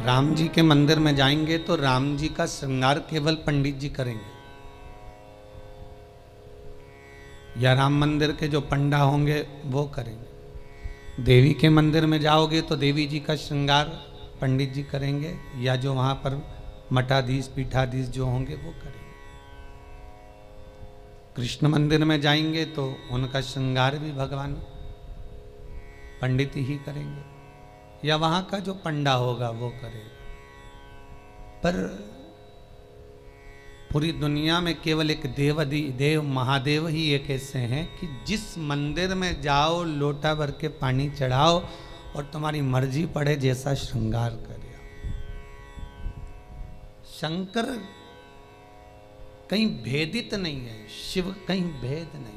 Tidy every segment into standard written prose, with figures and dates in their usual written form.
राम जी के मंदिर में जाएंगे तो राम जी का श्रृंगार केवल पंडित जी करेंगे, या राम मंदिर के जो पंडा होंगे वो करेंगे। देवी के मंदिर में जाओगे तो देवी जी का श्रृंगार पंडित जी करेंगे, या जो वहाँ पर मठाधीश पीठाधीश जो होंगे वो करेंगे। कृष्ण मंदिर में जाएंगे तो उनका श्रृंगार भी भगवान पंडित ही करेंगे, या वहाँ का जो पंडा होगा वो करेगा। पर पूरी दुनिया में केवल एक देव महादेव ही एक ऐसे हैं कि जिस मंदिर में जाओ लोटा भर के पानी चढ़ाओ और तुम्हारी मर्जी पड़े जैसा श्रृंगार करे। शंकर कहीं भेदित नहीं है, शिव कहीं भेद नहीं।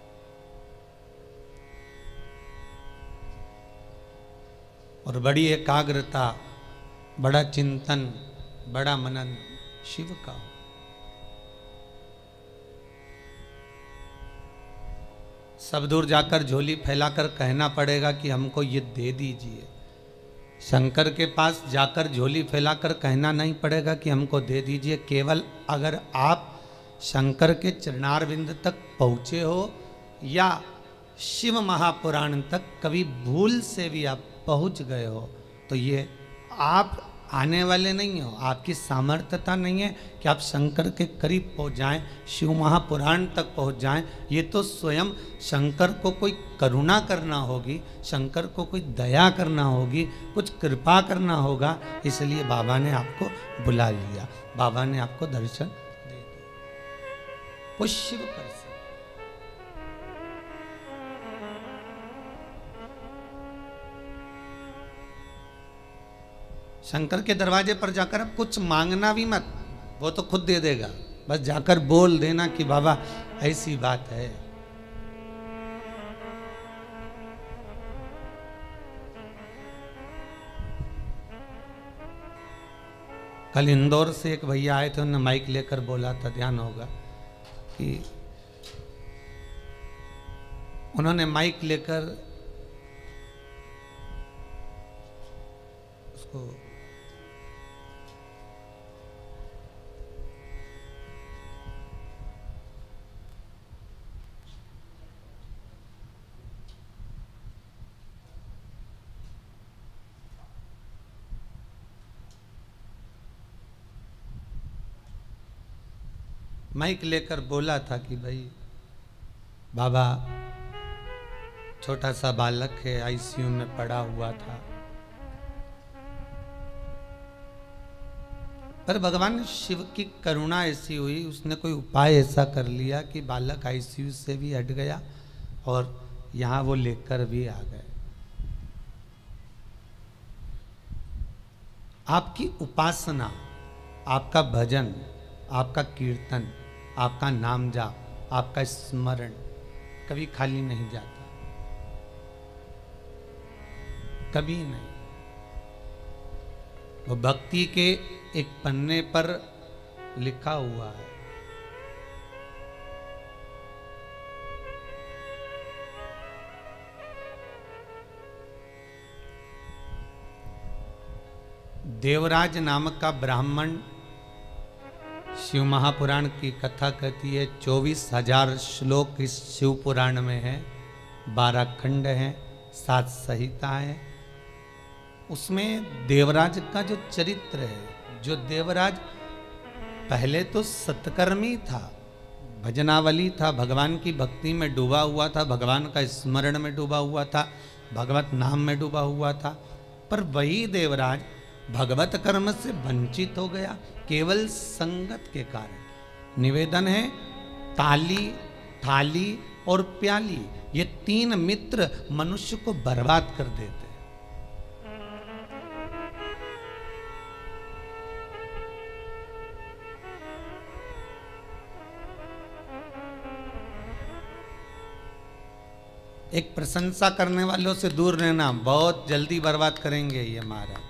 और बड़ी एकाग्रता, बड़ा चिंतन, बड़ा मनन शिव का। सब दूर जाकर झोली फैलाकर कहना पड़ेगा कि हमको ये दे दीजिए। शंकर के पास जाकर झोली फैलाकर कहना नहीं पड़ेगा कि हमको दे दीजिए। केवल अगर आप शंकर के चरणारविंद तक पहुँचे हो या शिव महापुराण तक कभी भूल से भी आप पहुँच गए हो तो ये आप आने वाले नहीं हो, आपकी सामर्थ्यता नहीं है कि आप शंकर के करीब पहुँच जाएं, शिव महापुराण तक पहुँच जाएं। ये तो स्वयं शंकर को कोई करुणा करना होगी, शंकर को कोई दया करना होगी, कुछ कृपा करना होगा। इसलिए बाबा ने आपको बुला लिया, बाबा ने आपको दर्शन दे दिया। वो शिव पर से शंकर के दरवाजे पर जाकर अब कुछ मांगना भी मत, वो तो खुद दे देगा। बस जाकर बोल देना कि बाबा ऐसी बात है। कल इंदौर से एक भैया आए थे, उन्होंने माइक लेकर बोला था, ध्यान होगा कि उन्होंने माइक लेकर उसको माइक लेकर बोला था कि भाई बाबा छोटा सा बालक है, आईसीयू में पड़ा हुआ था, पर भगवान शिव की करुणा ऐसी हुई, उसने कोई उपाय ऐसा कर लिया कि बालक आईसीयू से भी हट गया और यहाँ वो लेकर भी आ गए। आपकी उपासना, आपका भजन, आपका कीर्तन, आपका नाम जाप, आपका स्मरण कभी खाली नहीं जाता, कभी नहीं। वो भक्ति के एक पन्ने पर लिखा हुआ है। देवराज नामक का ब्राह्मण शिव महापुराण की कथा कहती है। 24,000 श्लोक इस शिव पुराण में है, 12 खंड हैं, 7 संहिताएं हैं। उसमें देवराज का जो चरित्र है, जो देवराज पहले तो सत्कर्मी था, भजनावली था, भगवान की भक्ति में डूबा हुआ था, भगवान का स्मरण में डूबा हुआ था, भगवत नाम में डूबा हुआ था। पर वही देवराज भगवत कर्म से वंचित हो गया केवल संगत के कारण। निवेदन है, ताली, थाली और प्याली, ये 3 मित्र मनुष्य को बर्बाद कर देते। एक प्रशंसा करने वालों से दूर रहना, बहुत जल्दी बर्बाद करेंगे ये महाराज।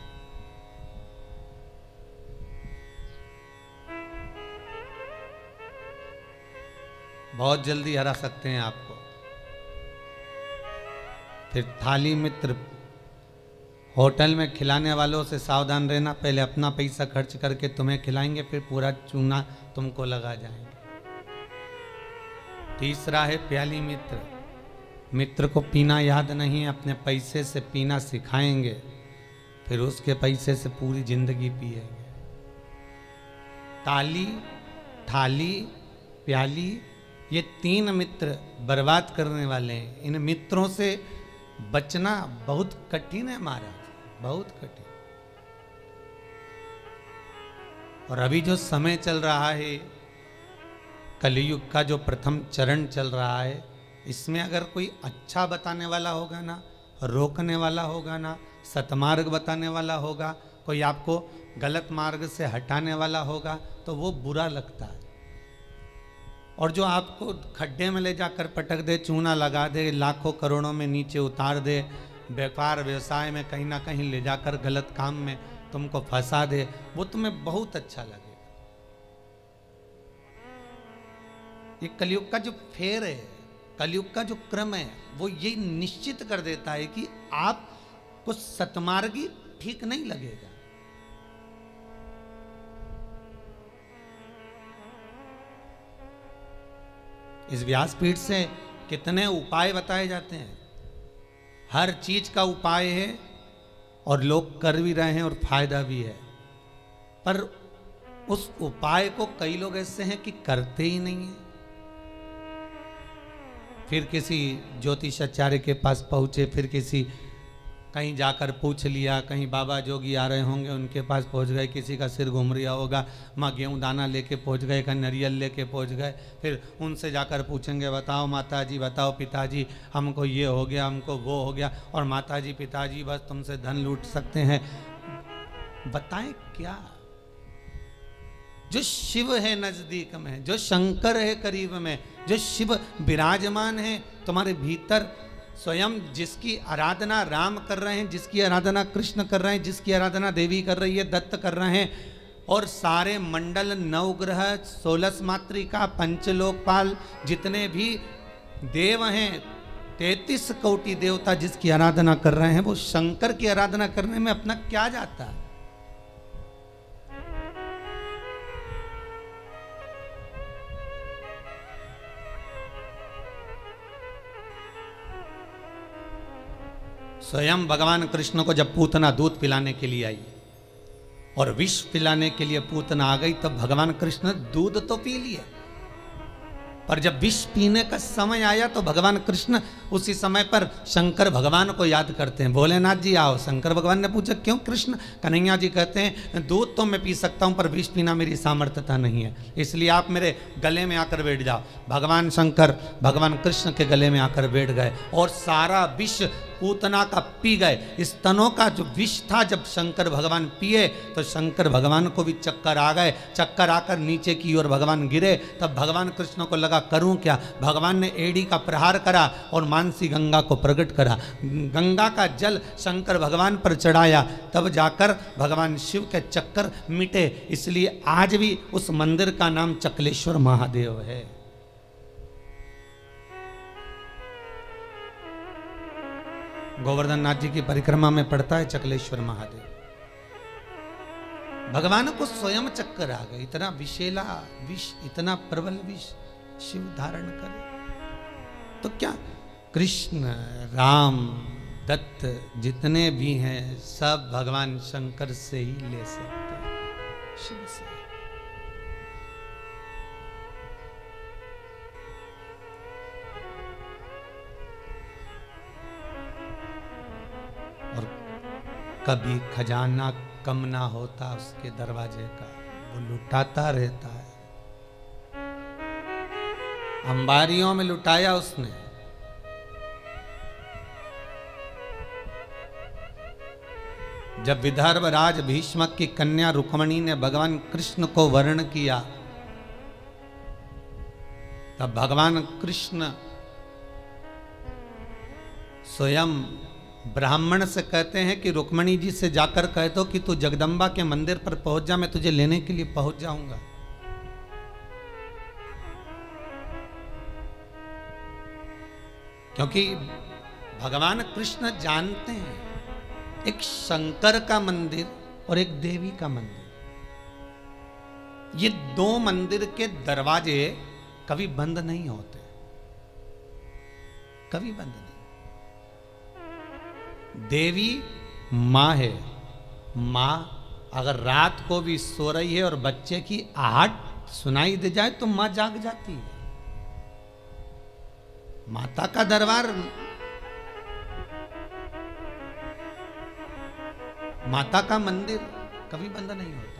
बहुत जल्दी हरा सकते हैं आपको। फिर थाली मित्र होटल में खिलाने वालों से सावधान रहना, पहले अपना पैसा खर्च करके तुम्हें खिलाएंगे, फिर पूरा चूना तुमको लगा जाएंगे। तीसरा है प्याली मित्र। मित्र को पीना याद नहीं है, अपने पैसे से पीना सिखाएंगे, फिर उसके पैसे से पूरी जिंदगी पिएंगे। ताली, थाली, प्याली, ये 3 मित्र बर्बाद करने वाले हैं। इन मित्रों से बचना बहुत कठिन है महाराज, बहुत कठिन। और अभी जो समय चल रहा है, कलयुग का जो प्रथम चरण चल रहा है, इसमें अगर कोई अच्छा बताने वाला होगा ना, रोकने वाला होगा ना, सतमार्ग बताने वाला होगा, कोई आपको गलत मार्ग से हटाने वाला होगा, तो वो बुरा लगता है। और जो आपको खड्डे में ले जाकर पटक दे, चूना लगा दे, लाखों करोड़ों में नीचे उतार दे, व्यापार व्यवसाय में कहीं ना कहीं ले जाकर गलत काम में तुमको फंसा दे, वो तुम्हें बहुत अच्छा लगेगा। ये कलयुग का जो फेर है, कलयुग का जो क्रम है, वो ये निश्चित कर देता है कि आपको सतमार्गी ठीक नहीं लगेगा। इस व्यासपीठ से कितने उपाय बताए जाते हैं, हर चीज का उपाय है और लोग कर भी रहे हैं और फायदा भी है, पर उस उपाय को कई लोग ऐसे हैं कि करते ही नहीं है। फिर किसी ज्योतिषाचार्य के पास पहुंचे, फिर किसी कहीं जाकर पूछ लिया, कहीं बाबा जोगी आ रहे होंगे उनके पास पहुंच गए, किसी का सिर घूम रहा होगा, माँ गेहूँ दाना लेके पहुंच गए, कहीं नारियल लेके पहुंच गए, फिर उनसे जाकर पूछेंगे, बताओ माताजी, बताओ पिताजी, हमको ये हो गया, हमको वो हो गया, और माताजी पिताजी बस तुमसे धन लूट सकते हैं। बताएं क्या? जो शिव है नजदीक में, जो शंकर है करीब में, जो शिव विराजमान है तुम्हारे भीतर, स्वयं जिसकी आराधना राम कर रहे हैं, जिसकी आराधना कृष्ण कर रहे हैं, जिसकी आराधना देवी कर रही है, दत्त कर रहे हैं, और सारे मंडल, नवग्रह, 16 मातृका, पंचलोकपाल, जितने भी देव हैं, 33 कोटि देवता जिसकी आराधना कर रहे हैं, वो शंकर की आराधना करने में अपना क्या जाता है? स्वयं भगवान कृष्ण को जब पूतना दूध पिलाने के लिए आई और विष पिलाने के लिए पूतना आ गई, तब भगवान कृष्ण दूध तो पी लिए, पर जब विष पीने का समय आया तो भगवान कृष्ण उसी समय पर शंकर भगवान को याद करते हैं। भोलेनाथ जी आओ। शंकर भगवान ने पूछा क्यों कृष्ण? कन्हैया जी कहते हैं दूध तो मैं पी सकता हूँ, पर विष पीना मेरी सामर्थ्यता नहीं है, इसलिए आप मेरे गले में आकर बैठ जाओ। भगवान शंकर भगवान कृष्ण के गले में आकर बैठ गए और सारा विष पूतना का पी गए। स्तनों का जो विष था जब शंकर भगवान पिए तो शंकर भगवान को भी चक्कर आ गए। चक्कर आकर नीचे की ओर भगवान गिरे। तब भगवान कृष्ण को लगा करूं क्या? भगवान ने एड़ी का प्रहार करा और मानसी गंगा को प्रकट करा। गंगा का जल शंकर भगवान पर चढ़ाया, तब जाकर भगवान शिव के चक्कर मिटे। इसलिए आज भी उस मंदिर का नाम चकलेश्वर महादेव है। गोवर्धन नाथ जी की परिक्रमा में पड़ता है चकलेश्वर महादेव। भगवान को स्वयं चक्कर आ गए। इतना विषैला विष, इतना प्रबल विष शिव धारण करे तो क्या? कृष्ण, राम, दत्त जितने भी हैं सब भगवान शंकर से ही ले सकते हैं, शिव से। और कभी खजाना कम ना होता उसके दरवाजे का, वो लुटाता रहता है। अंबारियों में लुटाया उसने। जब विदर्भ राज भीष्मक की कन्या रुक्मणी ने भगवान कृष्ण को वर्ण किया, तब भगवान कृष्ण स्वयं ब्राह्मण से कहते हैं कि रुक्मणी जी से जाकर कह दो कि तू जगदम्बा के मंदिर पर पहुंच जा, मैं तुझे लेने के लिए पहुंच जाऊंगा। क्योंकि भगवान कृष्ण जानते हैं एक शंकर का मंदिर और एक देवी का मंदिर, ये दो मंदिर के दरवाजे कभी बंद नहीं होते, कभी बंद नहीं। देवी मां है, मां अगर रात को भी सो रही है और बच्चे की आहट सुनाई दे जाए तो मां जाग जाती है। माता का दरबार, माता का मंदिर कभी बंद नहीं होता।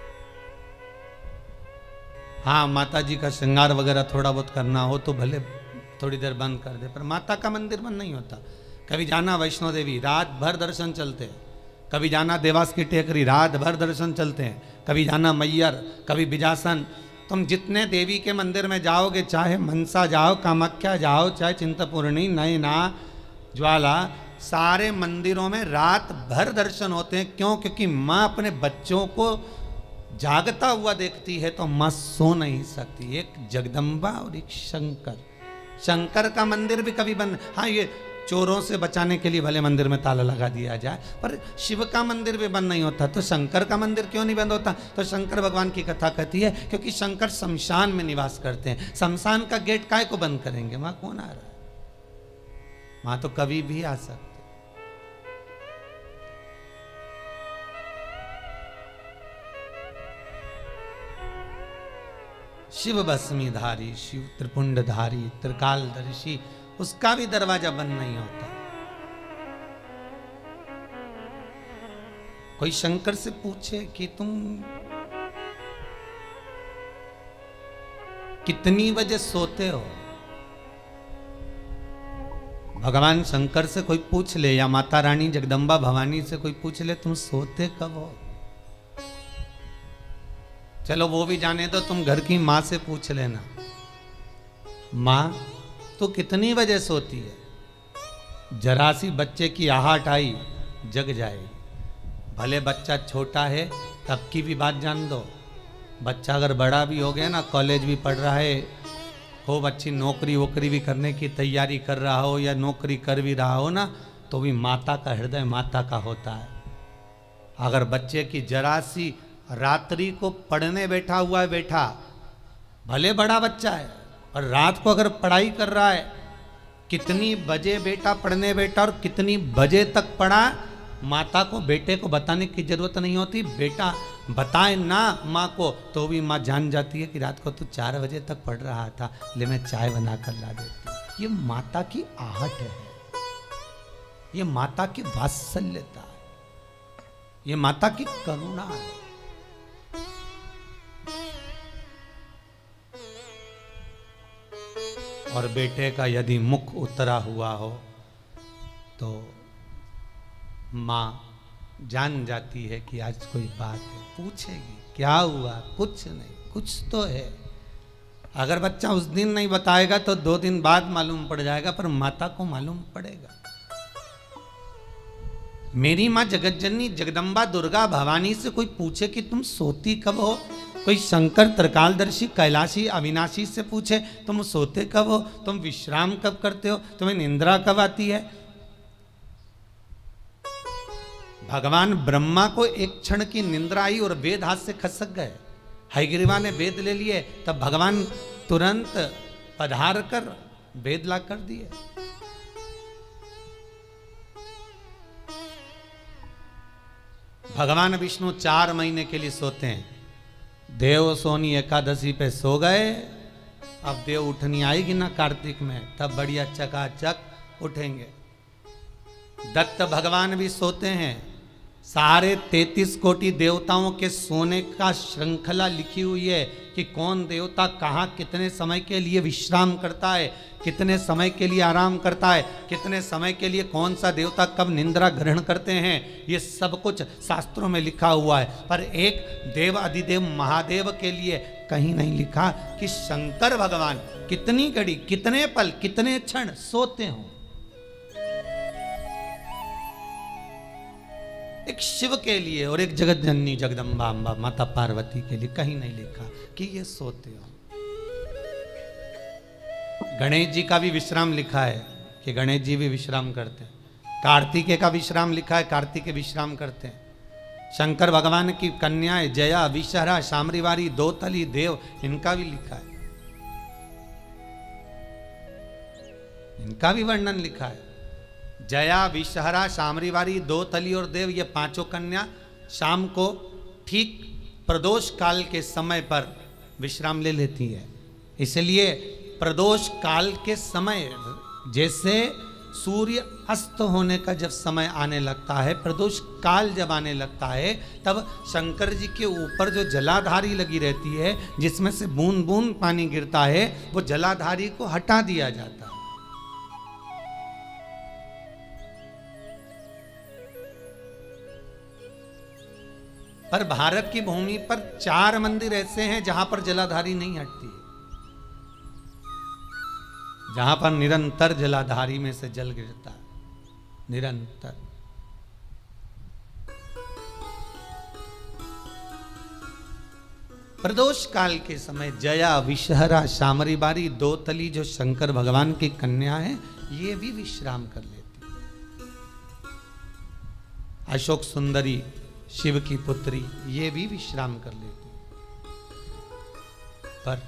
हाँ, माता जी का श्रृंगार वगैरह थोड़ा बहुत करना हो तो भले थोड़ी देर बंद कर दे, पर माता का मंदिर बंद नहीं होता। कभी जाना वैष्णो देवी, रात भर दर्शन चलते हैं। कभी जाना देवास की टेकरी, रात भर दर्शन चलते हैं। कभी जाना मैयर, कभी बिजासन। तुम जितने देवी के मंदिर में जाओगे, चाहे मनसा जाओ, कामाख्या जाओ, चाहे चिंतपूर्णी, नैना, ज्वाला, सारे मंदिरों में रात भर दर्शन होते हैं। क्यों? क्योंकि माँ अपने बच्चों को जागता हुआ देखती है तो माँ सो नहीं सकती। एक जगदम्बा और एक शंकर। शंकर का मंदिर भी कभी बंद, हाँ ये चोरों से बचाने के लिए भले मंदिर में ताला लगा दिया जाए, पर शिव का मंदिर भी बंद नहीं होता। तो शंकर का मंदिर क्यों नहीं बंद होता? तो शंकर भगवान की कथा कहती है क्योंकि शंकर शमशान में निवास करते हैं। शमशान का गेट काहे को बंद करेंगे? वहां कौन आ रहा है? वहां तो कभी भी आ सकते। शिव भस्मीधारी, शिव त्रिपुंडधारी, त्रिकालदर्शी, उसका भी दरवाजा बंद नहीं होता। कोई शंकर से पूछे कि तुम कितनी बजे सोते हो? भगवान शंकर से कोई पूछ ले या माता रानी जगदम्बा भवानी से कोई पूछ ले तुम सोते कब हो? चलो वो भी जाने दो, तुम घर की माँ से पूछ लेना, माँ तो कितनी बजे सोती है? जरा सी बच्चे की आहट आई जग जाएगी। भले बच्चा छोटा है तब की भी बात जान दो। बच्चा अगर बड़ा भी हो गया ना, कॉलेज भी पढ़ रहा है, खूब अच्छी नौकरी वोकरी भी करने की तैयारी कर रहा हो या नौकरी कर भी रहा हो ना, तो भी माता का हृदय माता का होता है। अगर बच्चे की जरा सी रात्रि को पढ़ने बैठा हुआ है, बैठा भले बड़ा बच्चा है और रात को अगर पढ़ाई कर रहा है, कितनी बजे बेटा पढ़ने बैठा और कितनी बजे तक पढ़ा, माता को बेटे को बताने की जरूरत नहीं होती। बेटा बताए ना माँ को तो भी माँ जान जाती है कि रात को तू 4 बजे तक पढ़ रहा था, ले मैं चाय बना कर ला देती। ये माता की आहट है, ये माता की वात्सल्यता है, ये माता की करुणा है। और बेटे का यदि मुख उतरा हुआ हो तो माँ जान जाती है कि आज कोई बात है, पूछेगी क्या हुआ? कुछ नहीं, कुछ तो है। अगर बच्चा उस दिन नहीं बताएगा तो 2 दिन बाद मालूम पड़ जाएगा, पर माता को मालूम पड़ेगा। मेरी माँ जगतजननी जगदम्बा दुर्गा भवानी से कोई पूछे कि तुम सोती कब हो? कोई शंकर त्रिकालदर्शी कैलाशी अविनाशी से पूछे तुम सोते कब हो, तुम विश्राम कब करते हो, तुम्हें निंद्रा कब आती है? भगवान ब्रह्मा को एक क्षण की निंद्रा आई और वेद हाथ से खसक गए। हयग्रीवा ने वेद ले लिए, तब भगवान तुरंत पधार कर वेद ला कर दिए। भगवान विष्णु 4 महीने के लिए सोते हैं। देव सोनी एकादशी पे सो गए, अब देव उठनी आएगी ना कार्तिक में, तब बढ़िया चकाचक उठेंगे। दत्त भगवान भी सोते हैं। सारे 33 कोटि देवताओं के सोने का श्रृंखला लिखी हुई है कि कौन देवता कहाँ कितने समय के लिए विश्राम करता है, कितने समय के लिए आराम करता है, कितने समय के लिए कौन सा देवता कब निंद्रा ग्रहण करते हैं, ये सब कुछ शास्त्रों में लिखा हुआ है। पर एक देव अधिदेव महादेव के लिए कहीं नहीं लिखा कि शंकर भगवान कितनी घड़ी, कितने पल, कितने क्षण सोते हों। एक शिव के लिए और एक जगत जननी जगदम्बा अम्बा माता पार्वती के लिए कहीं नहीं लिखा कि ये सोते हो। गणेश जी का भी विश्राम लिखा है कि गणेश जी भी विश्राम करते हैं। कार्तिकेय का विश्राम लिखा है, कार्तिकेय विश्राम करते हैं। शंकर भगवान की कन्याएं जया, विषहरा, शामरीवारी, दोतली, देव, इनका भी लिखा है, इनका भी वर्णन लिखा है। जया, विषहरा, शामरीवारी, दोतली और देव, ये पांचों कन्या शाम को ठीक प्रदोष काल के समय पर विश्राम ले लेती है। इसलिए प्रदोष काल के समय, जैसे सूर्य अस्त होने का जब समय आने लगता है, प्रदोष काल जब आने लगता है, तब शंकर जी के ऊपर जो जलाधारी लगी रहती है, जिसमें से बूंद बूंद पानी गिरता है, वो जलाधारी को हटा दिया जाता है। पर भारत की भूमि पर 4 मंदिर ऐसे हैं जहां पर जलाधारी नहीं हटती है, जहां पर निरंतर जलाधारी में से जल गिरता है, निरंतर। प्रदोष काल के समय जया, विषहरा, शामरीवारी, दोतली जो शंकर भगवान की कन्या है, ये भी विश्राम कर लेती है। अशोक सुंदरी, शिव की पुत्री, ये भी विश्राम कर लेती। पर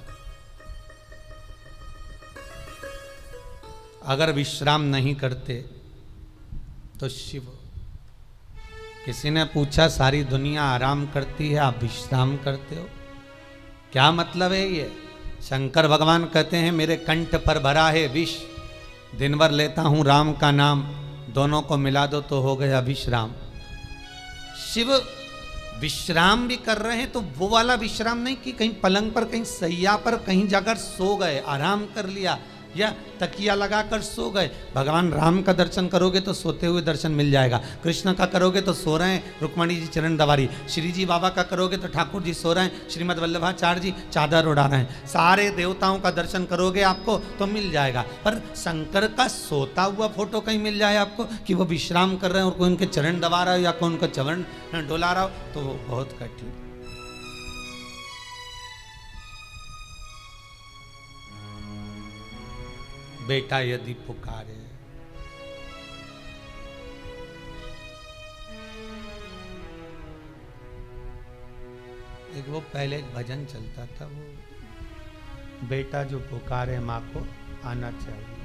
अगर विश्राम नहीं करते तो शिव, किसी ने पूछा सारी दुनिया आराम करती है, आप विश्राम करते हो, क्या मतलब है ये? शंकर भगवान कहते हैं मेरे कंठ पर भरा है विष, दिन भर लेता हूं राम का नाम, दोनों को मिला दो तो हो गया विश्राम। शिव विश्राम भी कर रहे हैं तो वो वाला विश्राम नहीं कि कहीं पलंग पर, कहीं सैया पर, कहीं जाकर सो गए, आराम कर लिया, या तकिया लगाकर सो गए। भगवान राम का दर्शन करोगे तो सोते हुए दर्शन मिल जाएगा, कृष्ण का करोगे तो सो रहे हैं, रुक्मणी जी चरण दबारी, श्री जी बाबा का करोगे तो ठाकुर जी सो रहे हैं, श्रीमद वल्लभाचार्य जी चादर उड़ा रहे हैं, सारे देवताओं का दर्शन करोगे आपको तो मिल जाएगा। पर शंकर का सोता हुआ फोटो कहीं मिल जाए आपको कि वो विश्राम कर रहे हैं और कोई उनके चरण दबा रहा हो या कोई उनका चरण डोला रहा हो, तो वो बहुत कठिन। बेटा यदि पुकारे, एक वो पहले एक भजन चलता था, वो बेटा जो पुकारे माँ को आना चाहिए,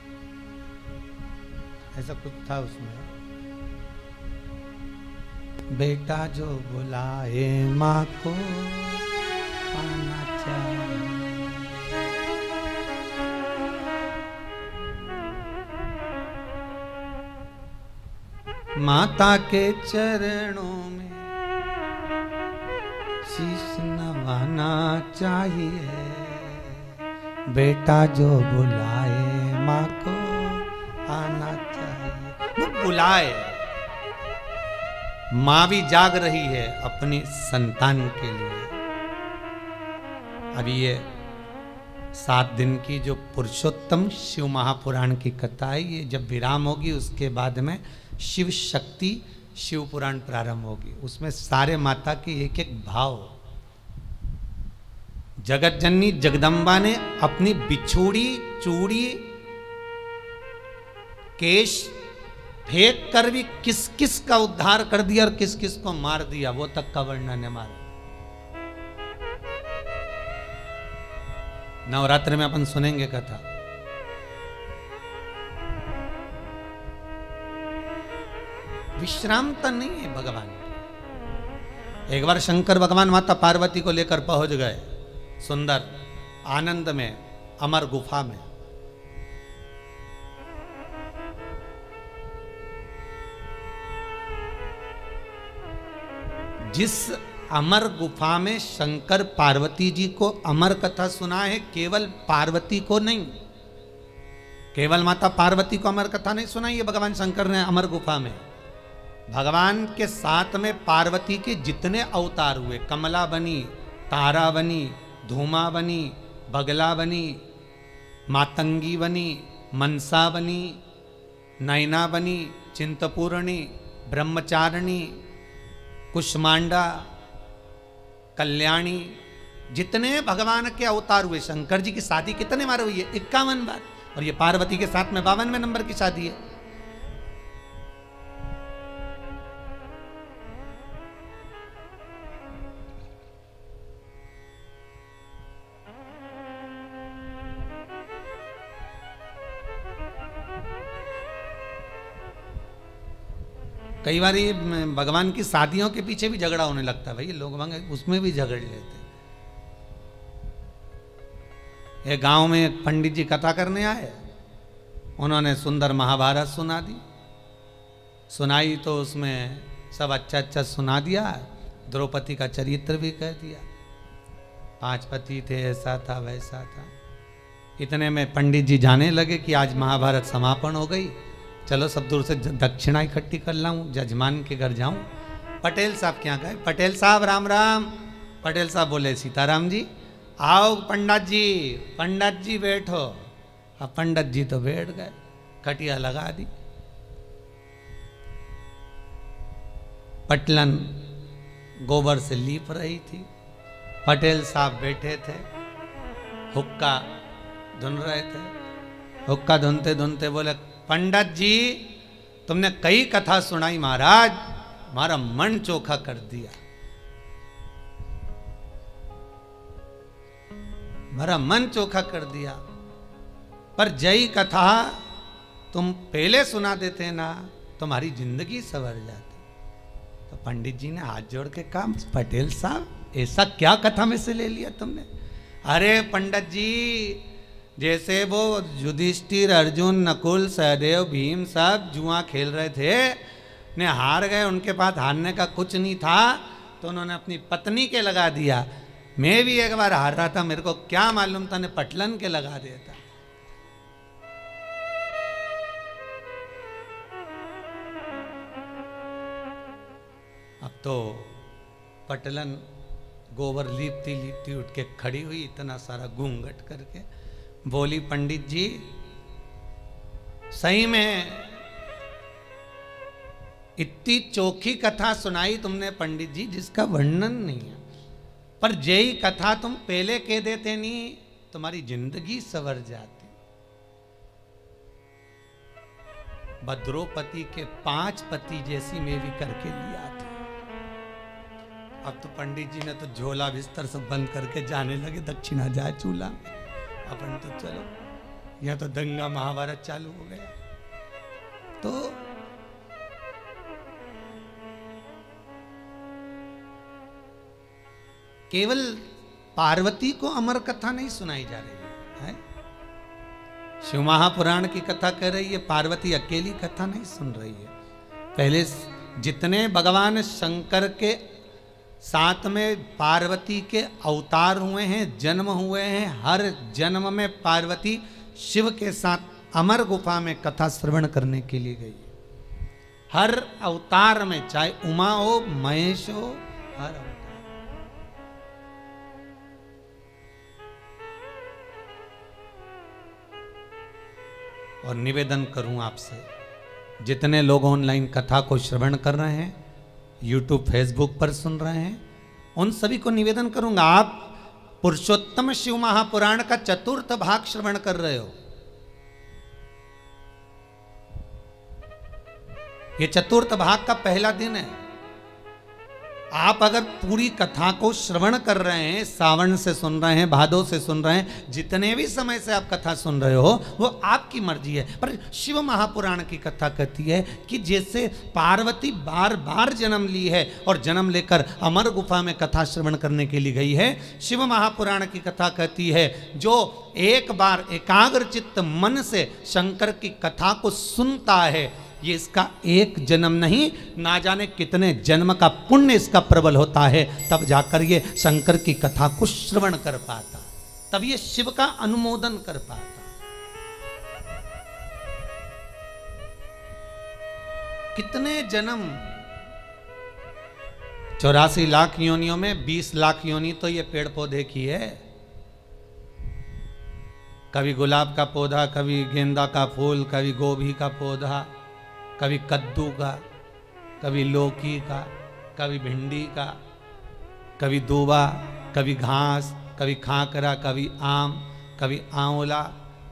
ऐसा कुछ था उसमें। बेटा जो बुलाए माँ को आना चाहिए। माता के चरणों में शीश नवाना चाहिए, बेटा जो बुलाए माँ को आना चाहिए। वो बुलाए, माँ भी जाग रही है अपनी संतान के लिए। अभी ये 7 दिन की जो पुरुषोत्तम शिव महापुराण की कथा है, ये जब विराम होगी उसके बाद में शिव शक्ति शिव पुराण प्रारंभ होगी। उसमें सारे माता के एक एक भाव, जगत जननी जगदम्बा ने अपनी बिछोड़ी चूड़ी केश फेंक कर भी किस किस का उद्धार कर दिया और किस किस को मार दिया, वो तक का वर्णन है मारा। नवरात्र में अपन सुनेंगे कथा। विश्रामता नहीं है भगवान की। एक बार शंकर भगवान माता पार्वती को लेकर पहुंच गए सुंदर आनंद में, अमर गुफा में। जिस अमर गुफा में शंकर पार्वती जी को अमर कथा सुना है, केवल पार्वती को नहीं, केवल माता पार्वती को अमर कथा नहीं सुनाई है भगवान शंकर ने अमर गुफा में। भगवान के साथ में पार्वती के जितने अवतार हुए, कमला बनी, तारा बनी, धूमा बनी, बगला बनी, मातंगी बनी, मनसा बनी, नैना बनी, चिंतपूर्णी, ब्रह्मचारिणी, कुष्मांडा, कल्याणी, जितने भगवान के अवतार हुए। शंकर जी की शादी कितने बार हुई है? 51 बार। और ये पार्वती के साथ में 52वें नंबर की शादी है। कई बार ये भगवान की शादियों के पीछे भी झगड़ा होने लगता है, भाई लोग उसमें भी झगड़ लेते। ये गांव में एक पंडित जी कथा करने आए, उन्होंने सुंदर महाभारत सुना दी, सुनाई तो उसमें सब अच्छा अच्छा सुना दिया, द्रौपदी का चरित्र भी कह दिया, 5 पति थे, ऐसा था वैसा था। इतने में पंडित जी जाने लगे कि आज महाभारत समापन हो गई, चलो सब दूर से दक्षिणा इकट्ठी कर लाऊं, जजमान के घर जाऊं। पटेल साहब क्या गए, पटेल साहब राम राम। पटेल साहब बोले सीताराम जी। आओ पंडित जी बैठो। अब पंडित जी तो बैठ गए, कटिया लगा दी, पटलन गोबर से लीप रही थी, पटेल साहब बैठे थे, हुक्का धुन रहे थे। हुक्का धुनते धुनते बोले, पंडित जी तुमने कई कथा सुनाई महाराज, हमारा मन चोखा कर दिया, हमारा मन चोखा कर दिया, पर जय कथा तुम पहले सुना देते ना, तुम्हारी जिंदगी संवर जाती। तो पंडित जी ने हाथ जोड़ के कहा, पटेल साहब ऐसा क्या कथा में से ले लिया तुमने? अरे पंडित जी, जैसे वो युधिष्ठिर, अर्जुन, नकुल, सहदेव, भीम सब जुआ खेल रहे थे, ने हार गए, उनके पास हारने का कुछ नहीं था, तो उन्होंने अपनी पत्नी के लगा दिया। मैं भी एक बार हार रहा था, मेरे को क्या मालूम था, ने पटलन के लगा दिया था। अब तो पटलन गोबर लीपती लीपती उठ के खड़ी हुई, इतना सारा घूंघट करके बोली, पंडित जी सही में इतनी चोखी कथा सुनाई तुमने पंडित जी, जिसका वर्णन नहीं है, पर जय कथा तुम पहले कह देते नहीं, तुम्हारी जिंदगी संवर जाती। द्रौपदी के 5 पति जैसी मैं भी करके लिया था। अब तो पंडित जी ने तो झोला बिस्तर सब बंद करके जाने लगे, दक्षिणा जाए चूल्हा में, अपन तो चलो, यह तो दंगा महाभारत चालू हो गया। तो केवल पार्वती को अमर कथा नहीं सुनाई जा रही है, शिव महापुराण की कथा कह रही है, पार्वती अकेली कथा नहीं सुन रही है। पहले जितने भगवान शंकर के साथ में पार्वती के अवतार हुए हैं, जन्म हुए हैं, हर जन्म में पार्वती शिव के साथ अमर गुफा में कथा श्रवण करने के लिए गई। हर अवतार में, चाहे उमा हो, महेश हो, हर अवतार। और निवेदन करूं आपसे, जितने लोग ऑनलाइन कथा को श्रवण कर रहे हैं, यूट्यूब फेसबुक पर सुन रहे हैं, उन सभी को निवेदन करूंगा, आप पुरुषोत्तम शिव महापुराण का 4th भाग श्रवण कर रहे हो। ये 4th भाग का पहला दिन है। आप अगर पूरी कथा को श्रवण कर रहे हैं, सावन से सुन रहे हैं, भादो से सुन रहे हैं, जितने भी समय से आप कथा सुन रहे हो, वो आपकी मर्जी है। पर शिव महापुराण की कथा कहती है कि जैसे पार्वती बार बार जन्म ली है और जन्म लेकर अमर गुफा में कथा श्रवण करने के लिए गई है, शिव महापुराण की कथा कहती है जो एक बार एकाग्र चित्त मन से शंकर की कथा को सुनता है, ये इसका एक जन्म नहीं, ना जाने कितने जन्म का पुण्य इसका प्रबल होता है, तब जाकर ये शंकर की कथा को श्रवण कर पाता, तब ये शिव का अनुमोदन कर पाता। कितने जन्म, 84 लाख योनियों में 20 लाख योनि तो ये पेड़ पौधे की है। कभी गुलाब का पौधा, कभी गेंदा का फूल, कभी गोभी का पौधा, कभी कद्दू का, कभी लौकी का, कभी भिंडी का, कभी दूबा, कभी घास, कभी खाकरा, कभी आम, कभी आंवला।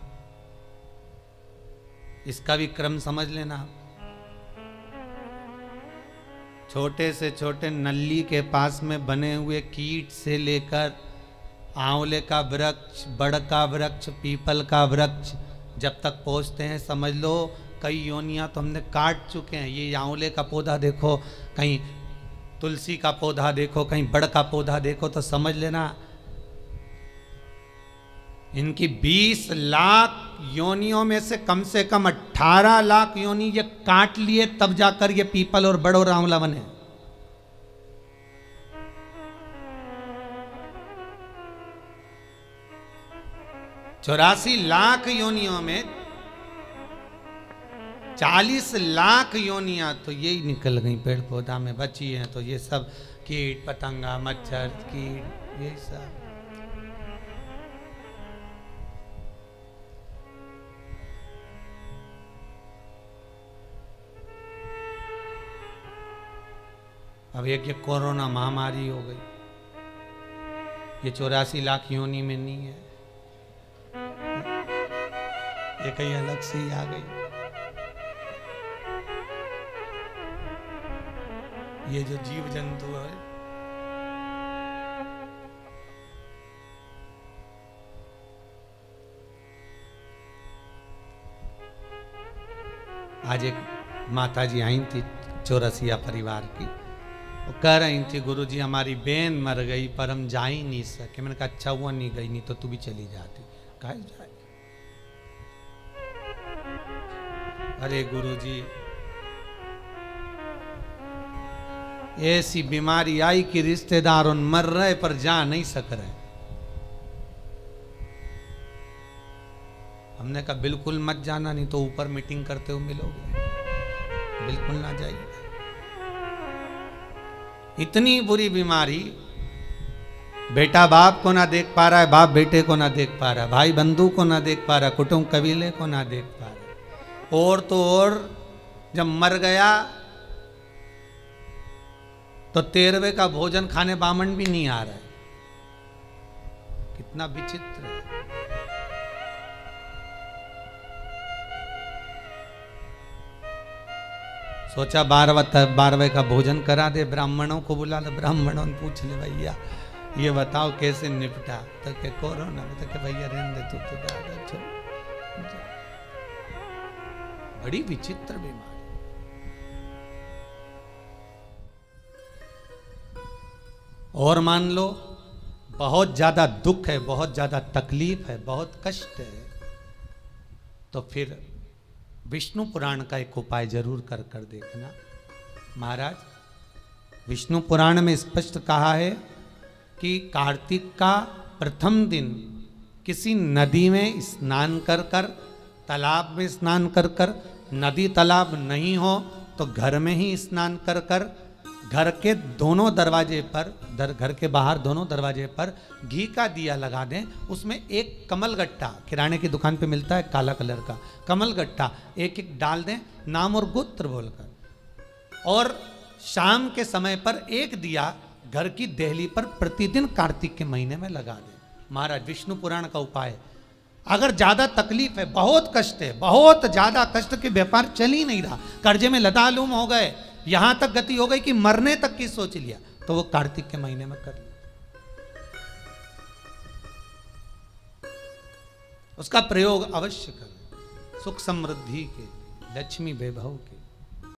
इसका भी क्रम समझ लेना। छोटे से छोटे नल्ली के पास में बने हुए कीट से लेकर आंवले का वृक्ष, बड़ का वृक्ष, पीपल का वृक्ष, जब तक पहुंचते हैं समझ लो कई योनियां तो हमने काट चुके हैं। ये आंवले का पौधा देखो, कहीं तुलसी का पौधा देखो, कहीं बड़ का पौधा देखो, तो समझ लेना इनकी 20 लाख योनियों में से कम 18 लाख योनि ये काट लिए, तब जाकर ये पीपल और बड़ और आंवला बने। चौरासी लाख योनियों में 40 लाख योनियां तो यही निकल गई पेड़ पौधा में बची हैं। तो ये सब कीट पतंगा मच्छर कीट यही सब। अब एक ये कोरोना महामारी हो गई, ये 84 लाख योनि में नहीं है, ये कहीं अलग से ही आ गई। ये जो जीव जंतु है, आज एक माता जी आई थी चौरसिया परिवार की, वो कह रही थी गुरुजी हमारी बहन मर गई पर हम जा ही नहीं सके। मैंने कहा अच्छा हुआ नहीं गई, नहीं तो तू भी चली जाती। कहा जाए, अरे गुरुजी ऐसी बीमारी आई कि रिश्तेदार उन मर रहे पर जा नहीं सक रहे। हमने कहा बिल्कुल मत जाना, नहीं तो ऊपर मीटिंग करते हुए मिलोगे, बिल्कुल ना जाइए। इतनी बुरी बीमारी, बेटा बाप को ना देख पा रहा है, बाप बेटे को ना देख पा रहा है, भाई बंधु को ना देख पा रहा, कुटुंब कबीले को ना देख पा रहा। और तो और जब मर गया तो 13वें का भोजन खाने बामन भी नहीं आ रहा है। कितना विचित्र है। सोचा 12वें का भोजन करा दे, ब्राह्मणों को बुला ले, ब्राह्मणों ने पूछ ले भैया ये बताओ कैसे निपटा, तो के कोरोना में, तो के भैया रहने दे तू तो दादा। बड़ी विचित्र बीमारी। और मान लो बहुत ज्यादा दुख है, बहुत ज्यादा तकलीफ है, बहुत कष्ट है, तो फिर विष्णु पुराण का एक उपाय जरूर कर कर देखना। महाराज विष्णु पुराण में स्पष्ट कहा है कि कार्तिक का प्रथम दिन किसी नदी में स्नान कर कर, तालाब में स्नान कर कर, नदी तालाब नहीं हो तो घर में ही स्नान कर कर, घर के दोनों दरवाजे पर, घर के बाहर दोनों दरवाजे पर घी का दिया लगा दें, उसमें एक कमल गट्टा, किराने की दुकान पे मिलता है काला कलर का कमल गट्टा, एक एक डाल दें नाम और गोत्र बोलकर, और शाम के समय पर एक दिया घर की देहली पर प्रतिदिन कार्तिक के महीने में लगा दें। महाराज विष्णु पुराण का उपाय है। अगर ज्यादा तकलीफ है, बहुत कष्ट है, बहुत ज्यादा कष्ट के व्यापार चल ही नहीं रहा, कर्जे में लदालूम हो गए, यहां तक गति हो गई कि मरने तक की सोच लिया, तो वो कार्तिक के महीने में कर लिया। उसका प्रयोग अवश्य करें, सुख समृद्धि के, लक्ष्मी वैभव के।